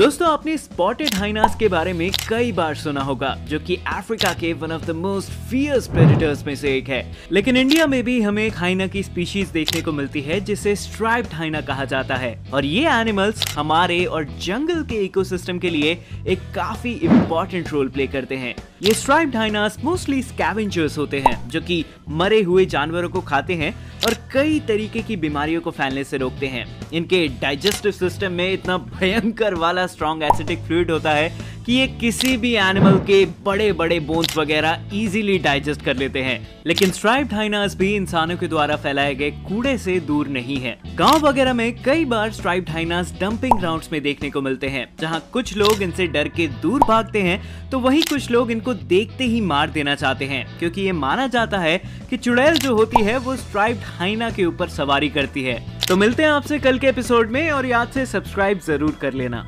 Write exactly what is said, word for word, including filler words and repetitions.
दोस्तों आपने spotted hyenas के बारे में कई बार सुना होगा, जो कि अफ्रीका के one of the most fierce predators में से एक है। लेकिन इंडिया में भी हमें एक हाइना की स्पीशीज देखने को मिलती है जिसे स्ट्राइप्ड हाइना कहा जाता है। और ये एनिमल्स हमारे और जंगल के इकोसिस्टम के लिए एक काफी इंपॉर्टेंट रोल प्ले करते हैं। ये स्ट्राइप्ड हाइनास मोस्टली स्कैवेंजर्स होते हैं जो कि मरे हुए जानवरों को खाते हैं और कई तरीके की बीमारियों को फैलने से रोकते हैं। इनके डाइजेस्टिव सिस्टम में इतना भयंकर वाला स्ट्रॉन्ग एसिडिक फ्लूइड होता है कि ये किसी भी एनिमल के बड़े बड़े बोन्स वगैरह इजीली डाइजेस्ट कर लेते हैं। लेकिन स्ट्राइप्ड हाइनास भी इंसानों के द्वारा फैलाए गए कूड़े से दूर नहीं है। गांव वगैरह में कई बार स्ट्राइप्ड हाइनास डंपिंग ग्राउंड्स में देखने को मिलते हैं, जहां कुछ लोग इनसे डर के दूर भागते हैं तो वहीं कुछ लोग इनको देखते ही मार देना चाहते हैं, क्योंकि ये माना जाता है कि चुड़ैल जो होती है वो स्ट्राइप्ड हाइना के ऊपर सवारी करती है। तो मिलते हैं आपसे कल के एपिसोड में, और याद से सब्सक्राइब जरूर कर लेना।